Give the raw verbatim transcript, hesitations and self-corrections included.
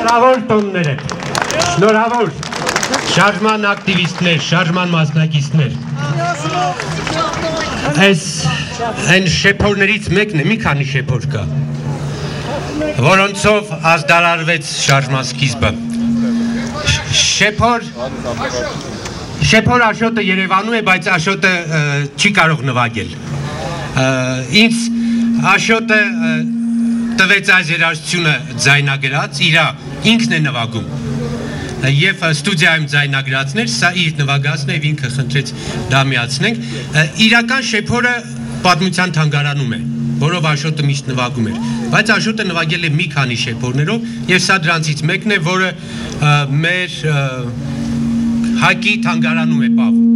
Շնորհավոր տոններ եք, շնորհավոր շարժման ակտիվիստներ, շարժման մասնակիցներ։ Այս այն շեփորներից մեկն է, մի քանի շեփոր կա, որոնցով ազդարարվեց շարժման սկիզբը։ Շեփոր Շեփոր Աշոտը Երևանում է, բայց Աշոտը չի կարող նվագել։ Ինձ Աշոտը տվեց այս երաժշտությունը ձայնագրած, իրա ինքն է նվագում և ստուդիայում ձայնագրածներ, սա իր նվագածն է և ինքը խնդրեց դա միացնենք։ Իրական շեփորը պատմության թանգարանում է, որով Աշոտը միշտ նվագում էր, բայց Աշոտը նվագել է մի քանի շեփորներով և սա դրանցից մեկն է, որը մեր հակի թանգարանում է պահվում։